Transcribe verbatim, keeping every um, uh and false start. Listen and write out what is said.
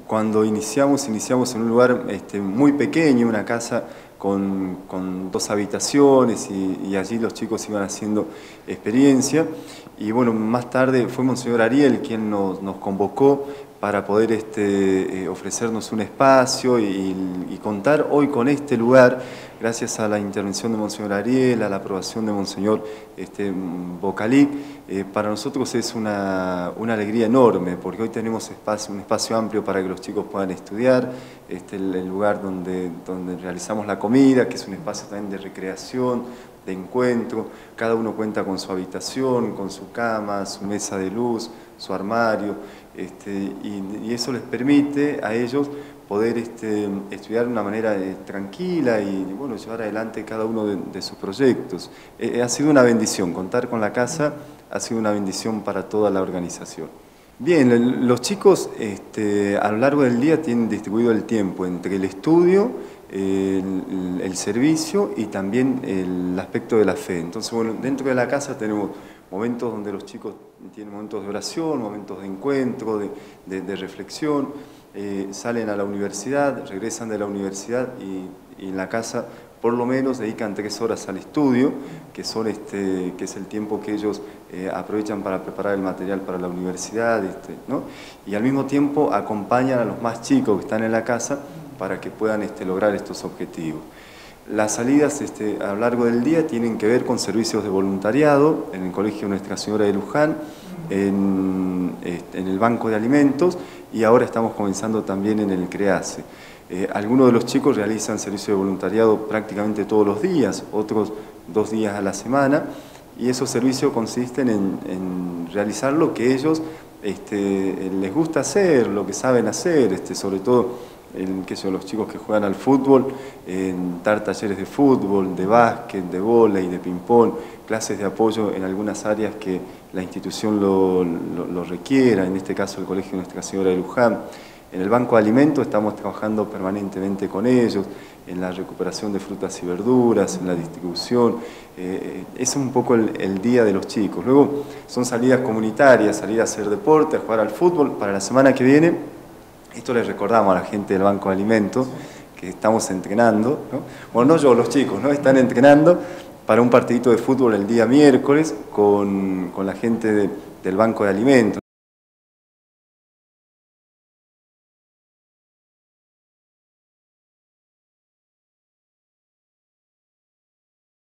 cuando iniciamos, iniciamos en un lugar este, muy pequeño, una casa con, con dos habitaciones y, y allí los chicos iban haciendo experiencia. Y bueno, más tarde fue Monseñor Ariel quien nos, nos convocó para poder este, eh, ofrecernos un espacio y, y contar hoy con este lugar, gracias a la intervención de Monseñor Ariel, a la aprobación de Monseñor este, Bocalic. Eh, para nosotros es una, una alegría enorme, porque hoy tenemos espacio, un espacio amplio para que los chicos puedan estudiar, este, el, el lugar donde, donde realizamos la comida, que es un espacio también de recreación, de encuentro. Cada uno cuenta con su habitación, con su cama, su mesa de luz, su armario, este, y, y eso les permite a ellos poder este, estudiar de una manera eh, tranquila y bueno, llevar adelante cada uno de, de sus proyectos. Eh, ha sido una bendición, contar con la casa ha sido una bendición para toda la organización. Bien, el, los chicos este, a lo largo del día tienen distribuido el tiempo entre el estudio, el, el servicio y también el aspecto de la fe. Entonces, bueno, dentro de la casa tenemos momentos donde los chicos tienen momentos de oración, momentos de encuentro, de, de, de reflexión, eh, salen a la universidad, regresan de la universidad y, y en la casa por lo menos dedican tres horas al estudio, que, son este, que es el tiempo que ellos eh, aprovechan para preparar el material para la universidad, este, ¿no? Y al mismo tiempo acompañan a los más chicos que están en la casa para que puedan este, lograr estos objetivos. Las salidas este, a lo largo del día tienen que ver con servicios de voluntariado en el Colegio Nuestra Señora de Luján, en, este, en el Banco de Alimentos y ahora estamos comenzando también en el CREACE. Eh, algunos de los chicos realizan servicio de voluntariado prácticamente todos los días, otros dos días a la semana, y esos servicios consisten en, en realizar lo que ellos este, les gusta hacer, lo que saben hacer, este, sobre todo en que son los chicos que juegan al fútbol, en dar talleres de fútbol, de básquet, de vóley, de ping-pong, clases de apoyo en algunas áreas que la institución lo, lo, lo requiera, en este caso el Colegio Nuestra Señora de Luján. En el Banco de Alimentos estamos trabajando permanentemente con ellos, en la recuperación de frutas y verduras, en la distribución. Eh, es un poco el, el día de los chicos. Luego son salidas comunitarias, salir a hacer deporte, a jugar al fútbol. Para la semana que viene, esto les recordamos a la gente del Banco de Alimentos, que estamos entrenando, ¿no? Bueno, no yo, los chicos, ¿no? Están entrenando para un partidito de fútbol el día miércoles con, con la gente de, del Banco de Alimentos.